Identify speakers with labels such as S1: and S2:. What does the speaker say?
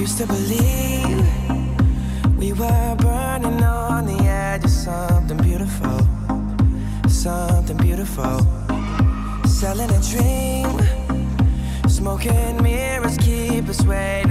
S1: used to believe we were burning on the edge of something beautiful, something beautiful. Selling a dream, smoking mirrors keep us waiting.